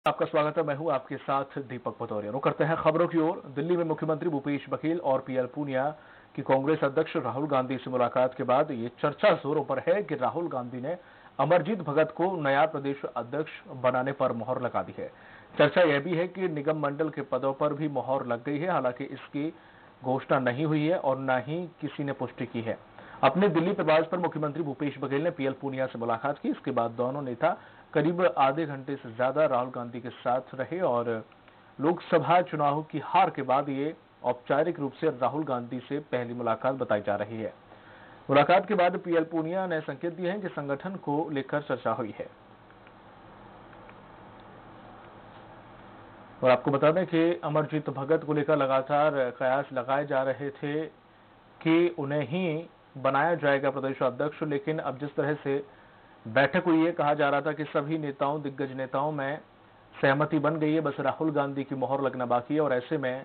आपका स्वागत है। मैं हूं आपके साथ दीपक पटौरिया। रुक करते हैं खबरों की ओर। दिल्ली में मुख्यमंत्री भूपेश बघेल और पीएल पूनिया की कांग्रेस अध्यक्ष राहुल गांधी से मुलाकात के बाद ये चर्चा जोरों पर है कि राहुल गांधी ने अमरजीत भगत को नया प्रदेश अध्यक्ष बनाने पर मुहर लगा दी है। चर्चा यह भी है कि निगम मंडल के पदों पर भी मुहर लग गई है। हालांकि इसकी घोषणा नहीं हुई है और न ही किसी ने पुष्टि की है। अपने दिल्ली प्रवास पर मुख्यमंत्री भूपेश बघेल ने पीएल पूनिया से मुलाकात की। इसके बाद दोनों नेता करीब आधे घंटे से ज्यादा राहुल गांधी के साथ रहे और लोकसभा चुनाव की हार के बाद ये औपचारिक रूप से राहुल गांधी से पहली मुलाकात बताई जा रही है। मुलाकात के बाद पीएल पूनिया ने संकेत दिए हैं कि संगठन को लेकर चर्चा हुई है। और आपको बता दें कि अमरजीत भगत को लेकर लगातार कयास लगाए जा रहे थे कि उन्हें ही बनाया जाएगा प्रदेश अध्यक्ष, लेकिन अब जिस तरह से बैठक हुई है, कहा जा रहा था कि सभी नेताओं, दिग्गज नेताओं में सहमति बन गई है, बस राहुल गांधी की मोहर लगना बाकी है। और ऐसे में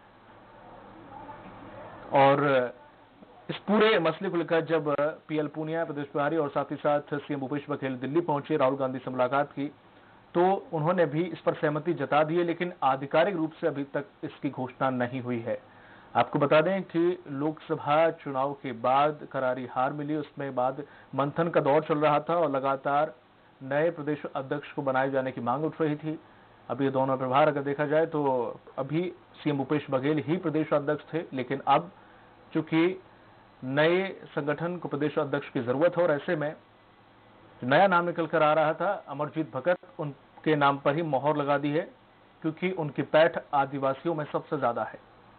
और इस पूरे मसले को लेकर जब पीएल पूनिया, प्रदेश प्रभारी और साथ ही साथ सीएम भूपेश बघेल दिल्ली पहुंचे, राहुल गांधी से मुलाकात की, तो उन्होंने भी इस पर सहमति जता दी है, लेकिन आधिकारिक रूप से अभी तक इसकी घोषणा नहीं हुई है। आपको बता दें कि लोकसभा चुनाव के बाद करारी हार मिली, उसमें बाद मंथन का दौर चल रहा था और लगातार नए प्रदेश अध्यक्ष को बनाए जाने की मांग उठ रही थी। अब ये दोनों प्रभार अगर देखा जाए तो अभी सीएम भूपेश बघेल ही प्रदेश अध्यक्ष थे, लेकिन अब चूंकि नए संगठन को प्रदेश अध्यक्ष की जरूरत है और ऐसे में नया नाम निकल कर आ रहा था अमरजीत भगत, उनके नाम पर ही मोहर लगा दी है, क्योंकि उनकी पैठ आदिवासियों में सबसे ज्यादा है।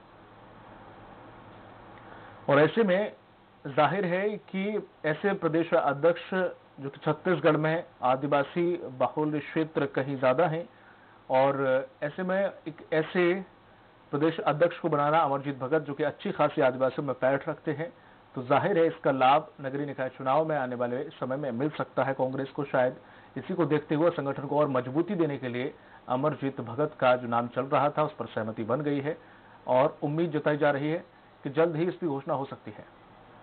और ऐसे में जाहिर है कि ऐसे प्रदेश अध्यक्ष जो कि छत्तीसगढ़ में आदिवासी बहुल क्षेत्र कहीं ज्यादा है, और ऐसे में एक ऐसे प्रदेश अध्यक्ष को बनाना अमरजीत भगत जो कि अच्छी खासी आदिवासियों में पैठ रखते हैं, तो जाहिर है इसका लाभ नगरीय निकाय चुनाव में आने वाले समय में मिल सकता है कांग्रेस को। शायद इसी को देखते हुए संगठन को और मजबूती देने के लिए अमरजीत भगत का जो नाम चल रहा था उस पर सहमति बन गई है और उम्मीद जताई जा रही है कि जल्द ही इसकी घोषणा हो सकती है।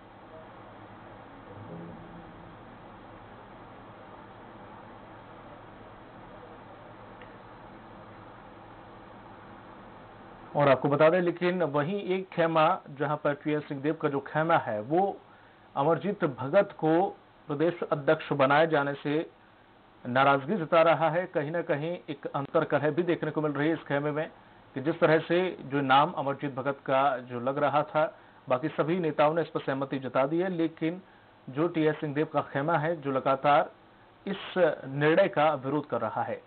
और आपको बता दें, लेकिन वहीं एक खेमा जहां पर टीएस सिंहदेव का जो खेमा है वो अमरजीत भगत को प्रदेश अध्यक्ष बनाए जाने से नाराजगी जता रहा है। कहीं ना कहीं एक अंतर्कलह भी देखने को मिल रही है इस खेमे में कि जिस तरह से जो नाम अमरजीत भगत का जो लग रहा था, बाकी सभी नेताओं ने इस पर सहमति जता दी है, लेकिन जो टीएस सिंहदेव का खेमा है जो लगातार इस निर्णय का विरोध कर रहा है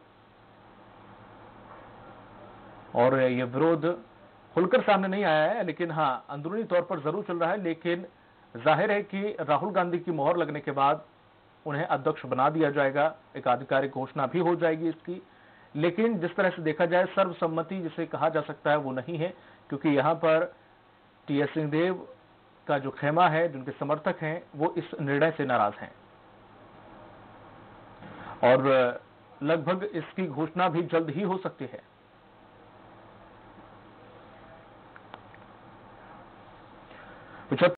और ये विरोध खुलकर सामने नहीं आया है, लेकिन हाँ अंदरूनी तौर पर जरूर चल रहा है। लेकिन जाहिर है कि राहुल गांधी की मोहर लगने के बाद उन्हें अध्यक्ष बना दिया जाएगा, एक आधिकारिक घोषणा भी हो जाएगी इसकी। लेकिन जिस तरह से देखा जाए सर्वसम्मति जिसे कहा जा सकता है वो नहीं है, क्योंकि यहां पर टीएस सिंहदेव का जो खेमा है, जिनके समर्थक हैं, वो इस निर्णय से नाराज हैं और लगभग इसकी घोषणा भी जल्द ही हो सकती है।